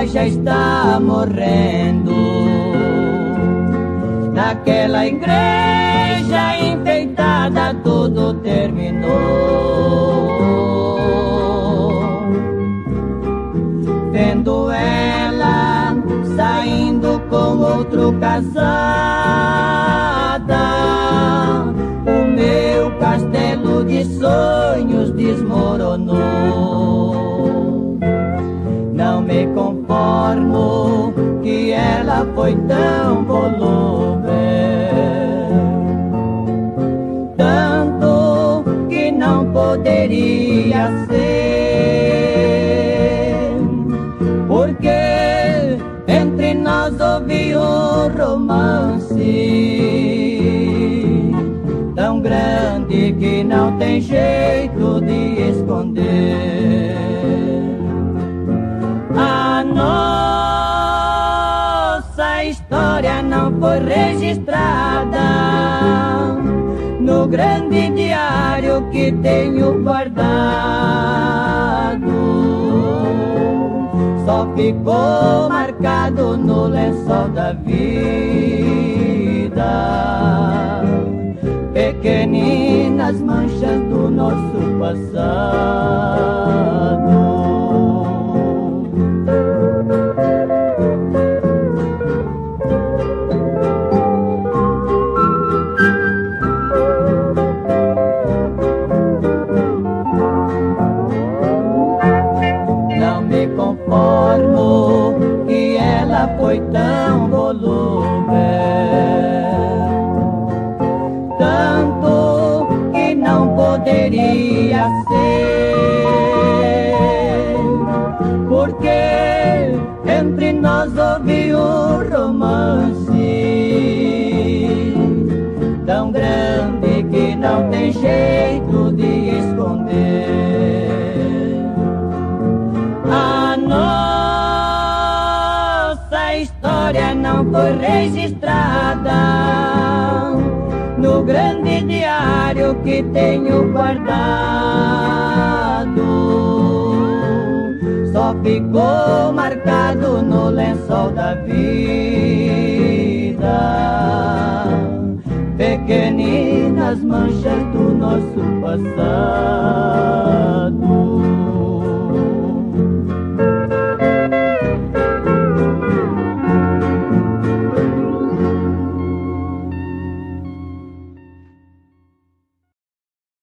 igreja está morrendo. Naquela igreja enfeitada tudo terminou. Vendo ela saindo com outro casada, o meu castelo de sonhos desmoronou. Não me conformo que ela foi tão volúvel, tanto que não poderia ser, porque entre nós houve um romance tão grande que não tem jeito de esconder. A nossa história não foi registrada no grande diário que tenho guardado. Só ficou marcado no lençol da vida pequeninas manchas do nosso passado. Não me conformo que ela foi tão volúvel, tanto que não poderia ser, porque entre nós houve um romance tão grande que não tem jeito de esconder. A nossa história não foi registrada no grande diário que tenho guardado. Só ficou marcado no lençol da vida pequeninas manchas do nosso passado.